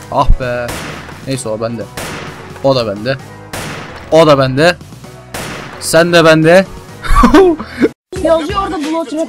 Ah be. Neyse o bende. O da bende. O da bende. Sen de bende. Yazıyor orada blok.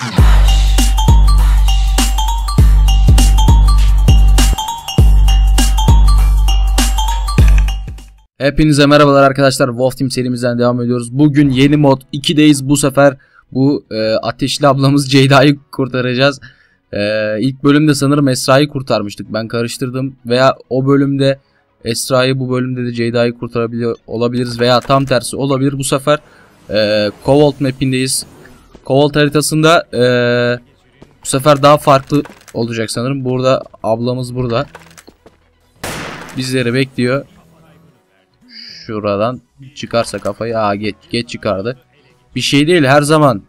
Hepinize merhabalar arkadaşlar. Wolf Team serimizden devam ediyoruz. Bugün yeni mod 2'deyiz. Bu sefer bu ateşli ablamız Ceyda'yı kurtaracağız. İlk bölümde sanırım Esra'yı kurtarmıştık. Ben karıştırdım. Veya o bölümde Esra'yı, bu bölümde de Ceyda'yı kurtarabiliyor olabiliriz. Veya tam tersi olabilir. Bu sefer Cobalt map'indeyiz. Cobalt haritasında bu sefer daha farklı olacak sanırım. Burada ablamız burada. Bizleri bekliyor. Şuradan çıkarsa kafayı. Aa, geç çıkardı. Bir şey değil, her zaman.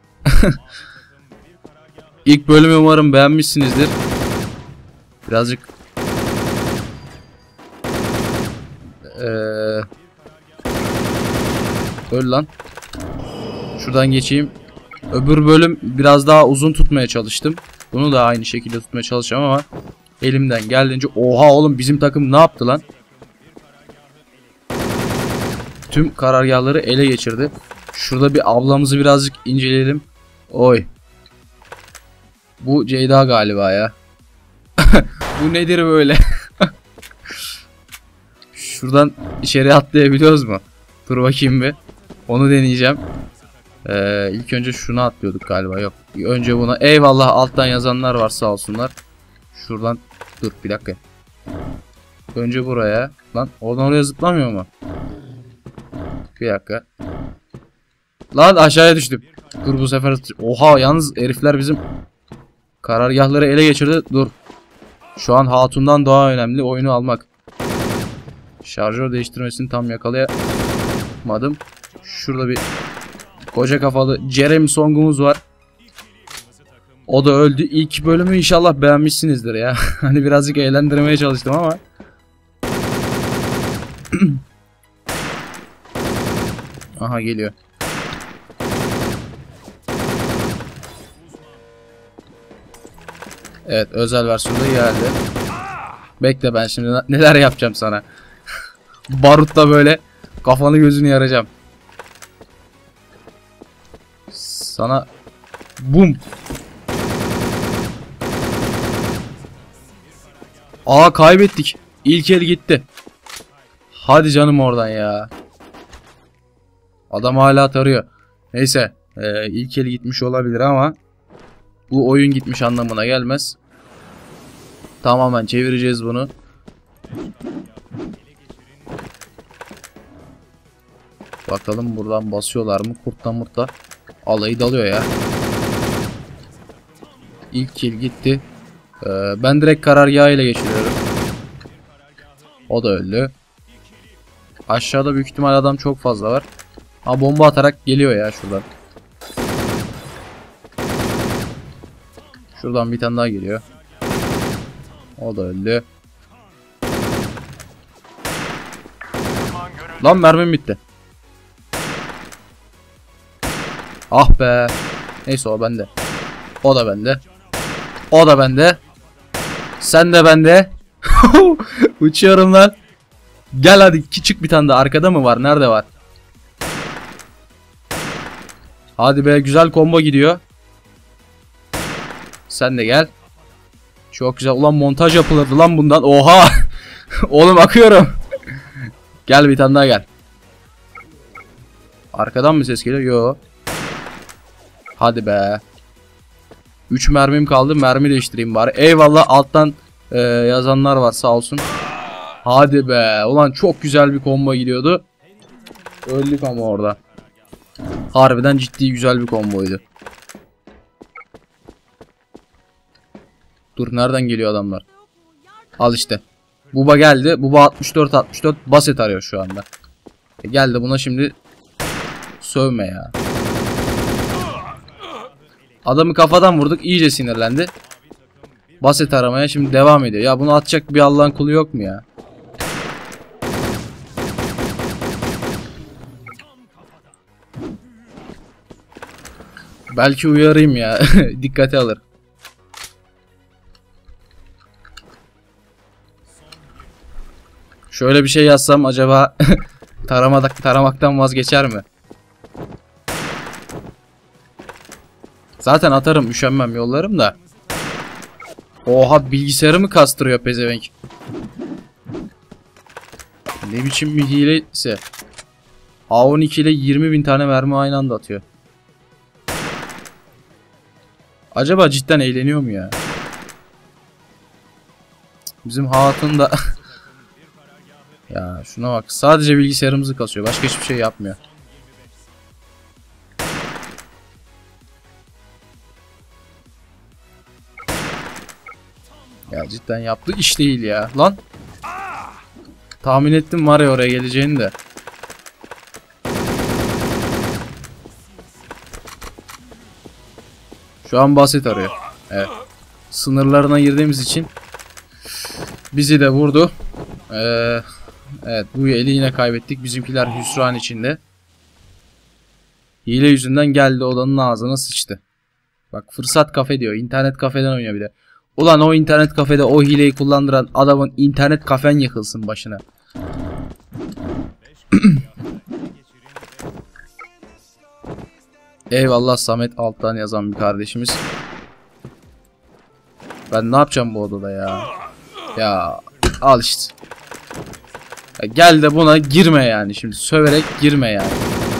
İlk bölümü umarım beğenmişsinizdir. Birazcık öl lan. Şuradan geçeyim. Öbür bölüm biraz daha uzun tutmaya çalıştım. Bunu da aynı şekilde tutmaya çalışacağım ama elimden geldiğince. Oha oğlum, bizim takım ne yaptı lan? Tüm karargahları ele geçirdi. Şurada bir ablamızı birazcık inceleyelim. Oy. Bu Ceyda galiba ya. Bu nedir böyle? Şuradan içeri atlayabiliyoruz mu? Dur bakayım bir. Onu deneyeceğim. İlk önce şunu atlıyorduk galiba. Yok. Önce buna. Eyvallah, alttan yazanlar var sağ olsunlar. Şuradan. Dur bir dakika. Önce buraya. Lan oradan oraya zıplamıyor mu? Bir dakika. Lan aşağıya düştüm. Dur bu sefer. Oha, yalnız herifler bizim karargahları ele geçirdi. Dur. Şu an hatundan daha önemli oyunu almak. Şarjör değiştirmesini tam yakalayamadım. Şurada bir koca kafalı Jeremy Song'umuz var. O da öldü. İlk bölümü inşallah beğenmişsinizdir ya. Hani birazcık eğlendirmeye çalıştım ama. Aha, geliyor. Evet, özel versiyonda geldi. Bekle, ben şimdi neler yapacağım sana. Barutla böyle kafanı gözünü yaracağım. Sana bum. Aa, kaybettik. İlk el gitti. Hadi canım oradan ya. Adam hala tarıyor. Neyse, ilk el gitmiş olabilir ama bu oyun gitmiş anlamına gelmez. Tamamen çevireceğiz bunu. Bakalım buradan basıyorlar mı? Kurtla murtla alayı dalıyor ya. İlk kill gitti. Ben direkt karargahı ile geçiriyorum. O da öldü. Aşağıda büyük ihtimal adam çok fazla var. Ha, bomba atarak geliyor ya şuradan. Şuradan bir tane daha geliyor. O da öldü. Lan mermim bitti. Ah be. Neyse o bende. O da bende. O da bende. Sen de bende. Uçuyorum lan. Gel hadi, küçük bir tane daha. Arkada mı var? Nerede var? Hadi be, güzel combo gidiyor. Sen de gel. Çok güzel. Ulan montaj yapılırdı lan bundan. Oha. Oğlum akıyorum. Gel bir tane daha gel. Arkadan mı ses geliyor? Yo. Hadi be. 3 mermim kaldı. Mermi değiştireyim bari. Eyvallah, alttan yazanlar var sağ olsun. Hadi be. Ulan çok güzel bir combo gidiyordu. Öldük ama orada. Harbiden ciddi güzel bir komboydu. Dur, nereden geliyor adamlar? Al işte. Buba geldi. Buba 64 baset arıyor şu anda. Geldi buna şimdi sövme ya. Adamı kafadan vurduk, iyice sinirlendi. Baset aramaya şimdi devam ediyor. Ya bunu atacak bir Allah'ın kulu yok mu ya? Belki uyarayım ya. Dikkate alır. Şöyle bir şey yazsam acaba taramaktan vazgeçer mi? Zaten atarım, üşenmem, yollarım da. Oha, bilgisayarı mı kastırıyor pezevenk? Ne biçim bir hileyse. A12 ile 20.000 tane mermi aynı anda atıyor. Acaba cidden eğleniyor mu ya? Bizim hatun da ya şuna bak, sadece bilgisayarımızı kasıyor, başka hiçbir şey yapmıyor. Ya cidden yaptığı iş değil ya lan. Tahmin ettim var ya oraya geleceğini de. Şu an basit arıyor. Evet. Sınırlarına girdiğimiz için bizi de vurdu. Evet, bu eli yine kaybettik. Bizimkiler hüsran içinde. Hile yüzünden geldi, odanın ağzına sıçtı. Bak, fırsat kafe diyor. İnternet kafeden oynuyor bir de. Ulan o internet kafede o hileyi kullandıran adamın internet kafen yıkılsın başına. Eyvallah Samet alttan yazan bir kardeşimiz. Ben ne yapacağım bu odada ya? Ya al işte. Ya gel de buna girme yani, şimdi söverek girme yani.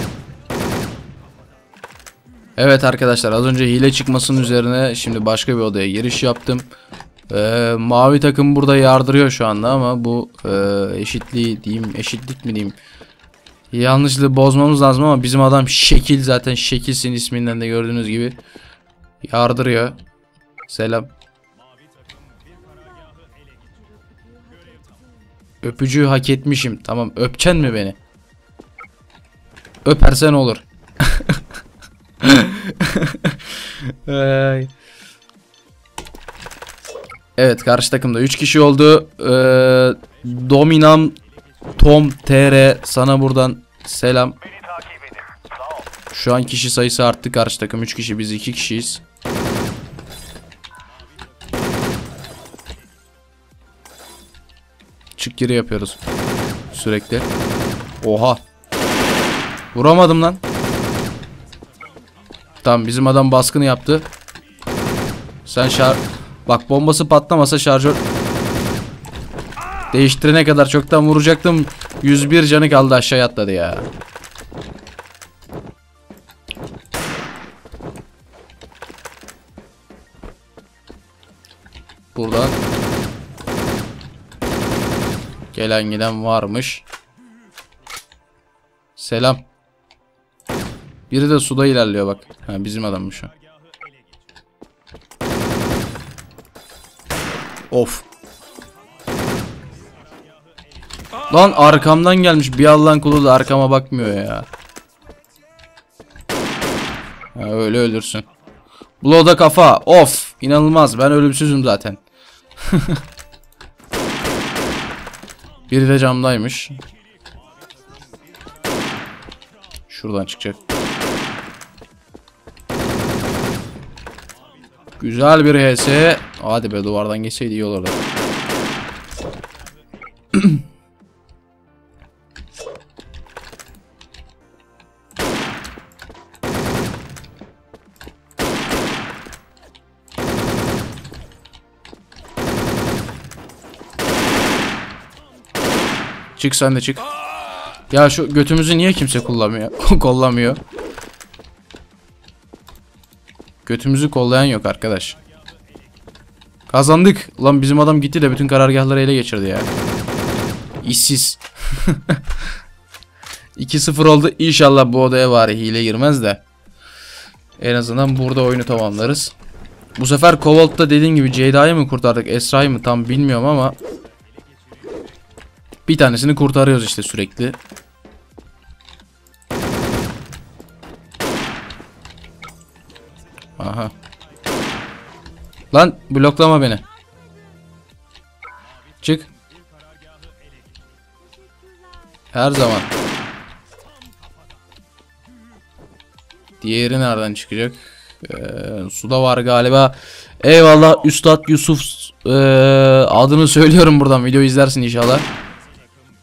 Evet arkadaşlar, az önce hile çıkmasının üzerine şimdi başka bir odaya giriş yaptım. Mavi takım burada yardırıyor şu anda ama bu eşitliği diyeyim, eşitlik mi diyeyim, yanlışlığı bozmamız lazım ama bizim adam şekil, zaten şekilsin isminden de gördüğünüz gibi yardırıyor. Selam. Öpücüğü hak etmişim. Tamam, öpeceksin mi beni? Öpersen olur. Evet, karşı takımda 3 kişi oldu. Dominam Tom TR, sana buradan selam. Şu an kişi sayısı arttı, karşı takım 3 kişi, biz 2 kişiyiz. Çık geri yapıyoruz sürekli. Oha, vuramadım lan. Tamam, bizim adam baskını yaptı. Sen bak, bombası patlamasa şarjör değiştirene kadar çoktan vuracaktım. 101 canı kaldı, aşağıya atladı ya. Buradan gelen giden varmış. Selam. Biri de suda ilerliyor bak. Ha, bizim adammış o. Of. Lan arkamdan gelmiş. Bir Allah'ın kulu da arkama bakmıyor ya. Ha, öyle ölürsün. Blood'a kafa. Of. İnanılmaz. Ben ölümsüzüm zaten. Biri de camdaymış. Şuradan çıkacak. Güzel bir HS. Hadi be, duvardan geçseydi iyi olurdu. Çık sen de çık. Ya şu götümüzü niye kimse kullanmıyor? Kollamıyor. Götümüzü kollayan yok arkadaş. Kazandık. Ulan bizim adam gitti de bütün karargahları ele geçirdi ya. İşsiz. 2-0 oldu. İnşallah bu odaya var hile girmez de. En azından burada oyunu tamamlarız. Bu sefer Kovalt'ta dediğim gibi Ceyda'yı mı kurtardık, Esra'yı mı tam bilmiyorum ama bir tanesini kurtarıyoruz işte sürekli. Aha. Lan bloklama beni. Çık. Her zaman. Diğeri nereden çıkacak? Suda var galiba. Eyvallah Üstad Yusuf. Adını söylüyorum buradan. Video izlersin inşallah.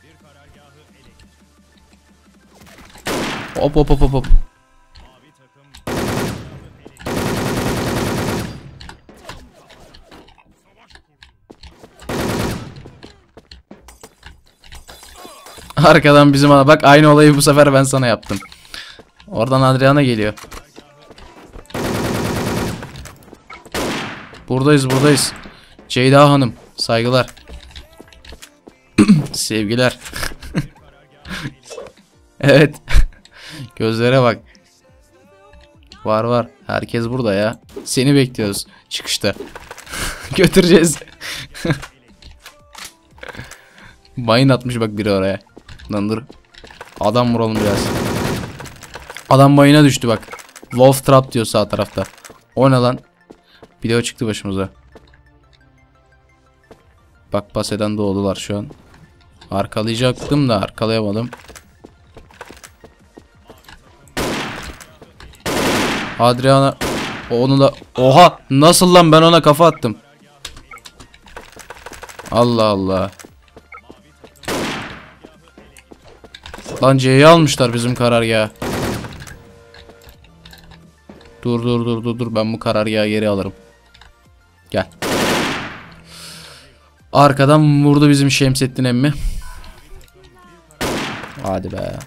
Hop hop hop hop hop. Arkadan bizim ana bak, aynı olayı bu sefer ben sana yaptım. Oradan Adriana geliyor. Buradayız buradayız. Ceyda Hanım saygılar. Sevgiler. Evet. Gözlere bak. Var var. Herkes burada ya. Seni bekliyoruz çıkışta. Götüreceğiz. Mayın atmış bak biri oraya. Lan dur. Adam vuralım biraz. Adam mayına düştü bak. Wolf Trap diyor sağ tarafta. O ne lan? Video çıktı başımıza. Bak paseden doğdular şu an. Arkalayacaktım da arkalayamadım. Adriana onu da, oha nasıl lan, ben ona kafa attım. Allah Allah. Lan C'yi almışlar bizim karargahı. Dur ben bu karargahı geri alırım. Gel. Arkadan vurdu bizim Şemsettin emmi. Hadi be.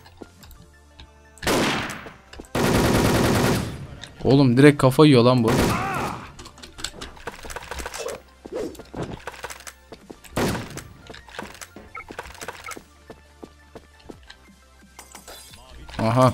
Oğlum direkt kafa yiyor lan bu. Aha.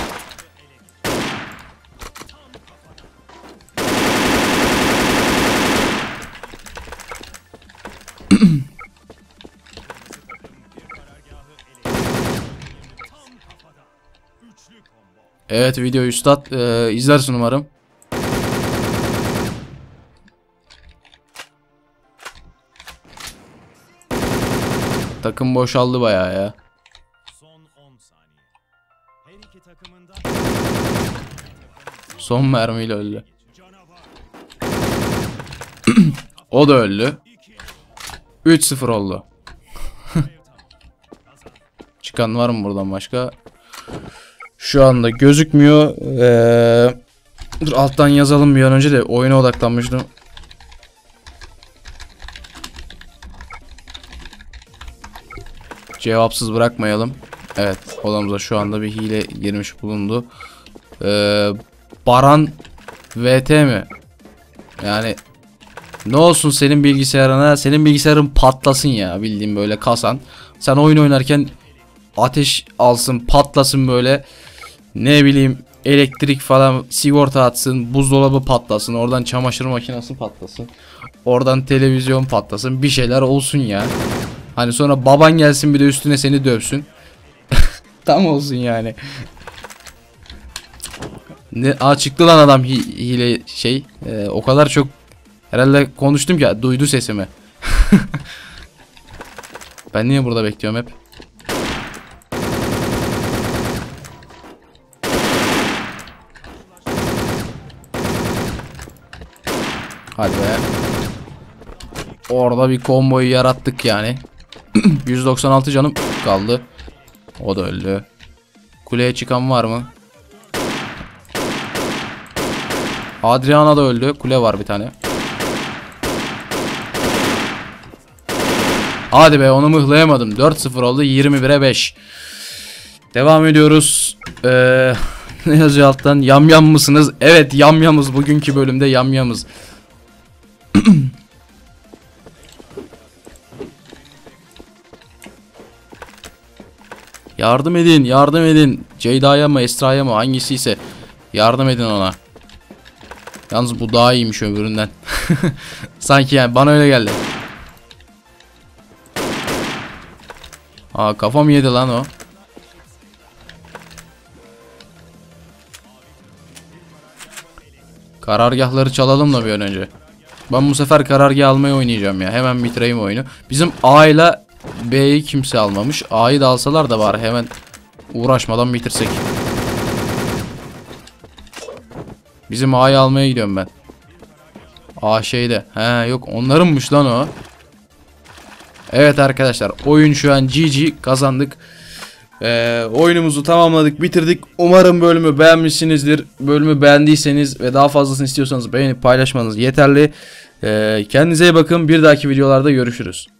Evet, videoyu üstad izlersin umarım. Takım boşaldı bayağı ya. Son mermiyle öldü. O da öldü. 3-0 oldu. Çıkan var mı buradan başka? Şu anda gözükmüyor. Dur alttan yazalım bir an önce de, oyuna odaklanmıştım. Cevapsız bırakmayalım. Evet, odamıza şu anda bir hile girmiş bulundu. Baran VT mi? Yani ne olsun senin bilgisayarına, senin bilgisayarın patlasın ya, bildiğim böyle kasan. Sen oyun oynarken ateş alsın, patlasın böyle. Ne bileyim, elektrik falan sigorta atsın, buzdolabı patlasın, oradan çamaşır makinesi patlasın, oradan televizyon patlasın, bir şeyler olsun ya. Hani sonra baban gelsin bir de üstüne seni dövsün. Tam olsun yani. Ne, çıktı lan adam hile şey. O kadar çok herhalde konuştum ki duydu sesimi. Ben niye burada bekliyorum hep? Hadi be. Orada bir komboyu yarattık yani. 196 canım kaldı. O da öldü. Kuleye çıkan var mı? Adriana da öldü. Kule var bir tane. Hadi be, onu mıhlayamadım. 4-0 oldu. 21'e 5. Devam ediyoruz. Ne yazıyor alttan? Yamyam mısınız? Evet, yamyamız. Bugünkü bölümde yamyamız. Yardım edin, yardım edin. Ceyda'ya mı, Esra'ya mı, hangisi ise yardım edin ona. Yalnız bu daha iyiymiş öbüründen. Sanki yani bana öyle geldi. Aa, kafam yedi lan o. Karargahları çalalım da bir an önce. Ben bu sefer karargah almayı oynayacağım ya. Hemen bitireyim oyunu. Bizim A ile B'yi kimse almamış. A'yı da alsalar da bari hemen uğraşmadan bitirsek. Bizim A'yı almaya gidiyorum ben. A şeyde. He yok, onlarınmış lan o. Evet arkadaşlar, oyun şu an GG, kazandık. Oyunumuzu tamamladık, bitirdik. Umarım bölümü beğenmişsinizdir. Bölümü beğendiyseniz ve daha fazlasını istiyorsanız beğenip paylaşmanız yeterli. Kendinize iyi bakın. Bir dahaki videolarda görüşürüz.